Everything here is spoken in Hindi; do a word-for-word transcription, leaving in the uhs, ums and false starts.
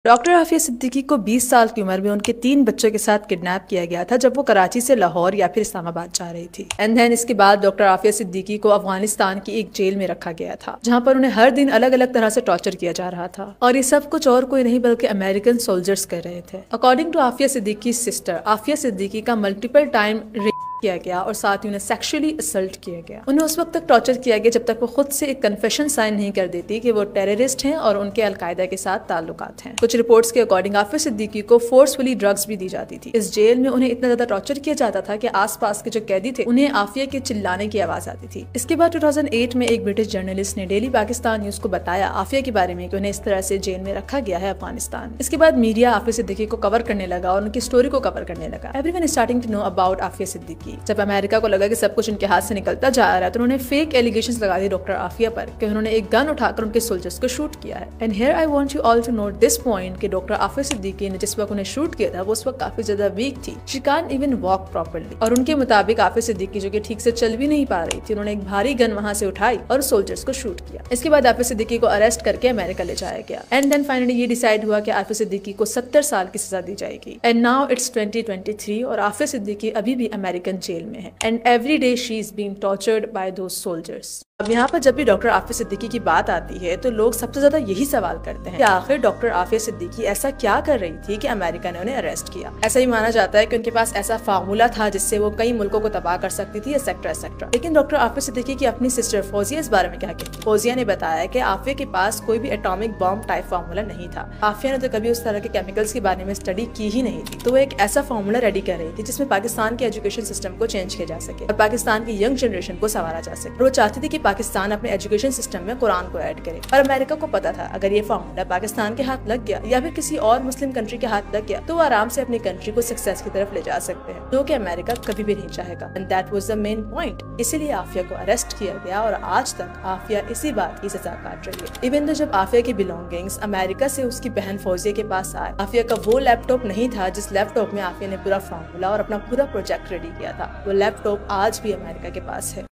डॉक्टर आफिया सिद्दीकी को बीस साल की उम्र में उनके तीन बच्चों के साथ किडनैप किया गया था जब वो कराची से लाहौर या फिर इस्लामाबाद जा रही थी। एंड देन इसके बाद डॉक्टर आफिया सिद्दीकी को अफगानिस्तान की एक जेल में रखा गया था जहां पर उन्हें हर दिन अलग अलग तरह से टॉर्चर किया जा रहा था और ये सब कुछ और कोई नहीं बल्कि अमेरिकन सोल्जर्स कर रहे थे। According to Aafia Siddiqui sister, Aafia Siddiqui का मल्टीपल टाइम किया गया और साथ ही उन्हें सेक्सुअली असल्ट किया गया। उन्हें उस वक्त तक टॉर्चर किया गया जब तक वो खुद से एक कन्फेशन साइन नहीं कर देती कि वो टेररिस्ट हैं और उनके अलकायदा के साथ ताल्लुकात हैं। कुछ रिपोर्ट्स के अकॉर्डिंग आफिया सिद्दीकी को फोर्सफुली ड्रग्स भी दी जाती थी। इस जेल में उन्हें इतना ज्यादा टॉर्चर किया जाता था कि आसपास के जो कैदी थे उन्हें आफिया के चिल्लाने की आवाज आती थी। इसके बाद दो हज़ार आठ में एक ब्रिटिश जर्नलिस्ट ने डेली पाकिस्तान न्यूज को बताया आफिया के बारे में कि उन्हें इस तरह से जेल में रखा गया है अफगानिस्तान। इसके बाद मीडिया आफिया सिद्दीकी को कवर करने लगा और उनकी स्टोरी को कवर करने लगा। Everyone starting to know about Aafia Siddiqui. जब अमेरिका को लगा कि सब कुछ उनके हाथ से निकलता जा रहा है तो उन्होंने फेक एलिगेशंस लगा दी डॉक्टर आफिया पर कि उन्होंने एक गन उठाकर उनके सोल्जर्स को शूट किया है। And here I want you all to note this point कि डॉक्टर आफिया सिद्दीकी ने जिस वक्त उन्हें शूट किया था वो उस वक्त काफी ज्यादा वीक थी। She can't even walk properly और उनके मुताबिक आफिया सिद्दीकी जो कि ठीक से चल भी नहीं पा रही थी, उन्होंने एक भारी गन वहां से उठाई और सोल्जर्स को शूट किया। इसके बाद आफिया सिद्दीकी को अरेस्ट करके अमेरिका ले जाया गया। एंड देन फाइनली ये डिसाइड हुआ कि आफिया सिद्दीकी को सत्तर साल की सजा दी जाएगी। And now it's twenty twenty three और आफिया सिद्दीकी अभी भी अमेरिकन जेल में है। And every day she is being tortured by those soldiers. अब यहाँ पर जब भी डॉक्टर आफिया सिद्दीकी की बात आती है तो लोग सबसे ज्यादा यही सवाल करते हैं कि आखिर डॉक्टर आफिया सिद्दीकी ऐसा क्या कर रही थी कि अमेरिका ने उन्हें अरेस्ट किया। ऐसा ही माना जाता है कि उनके पास ऐसा फार्मूला था जिससे वो कई मुल्कों को तबाह कर सकती थी, एक्सेट्रा एक्सेट्रा। लेकिन डॉक्टर आफिया सिद्दीकी की अपनी सिस्टर फौजिया इस बारे में क्या कहती? फौजिया ने बताया कि आफिया के पास कोई भी एटॉमिक बॉम्ब टाइप फार्मूला नहीं था। आफिया ने तो कभी उस तरह के केमिकल्स के बारे में स्टडी की ही नहीं थी, तो वो एक ऐसा फार्मूला रेडी कर रही थी जिसमें पाकिस्तान के एजुकेशन सिस्टम को चेंज किया जा सके और पाकिस्तान की यंग जनरेशन को संवारा जा सके। वो चाहती थी कि पाकिस्तान अपने एजुकेशन सिस्टम में कुरान को ऐड करे और अमेरिका को पता था अगर ये फार्मूला पाकिस्तान के हाथ लग गया या फिर किसी और मुस्लिम कंट्री के हाथ लग गया तो वो आराम से अपनी कंट्री को सक्सेस की तरफ ले जा सकते हैं, जो कि अमेरिका कभी भी नहीं चाहेगा। And that was the main point. इसीलिए आफिया को अरेस्ट किया गया और आज तक आफिया इसी बात की सजा काट रही है। इवन तो जब आफिया की बिलोंगिंग्स अमेरिका से उसकी बहन फौजिया के पास आए, आफिया का वो लैपटॉप नहीं था जिस लैपटॉप में आफिया ने पूरा फार्मूला और अपना पूरा प्रोजेक्ट रेडी किया था। वो लैपटॉप आज भी अमेरिका के पास है।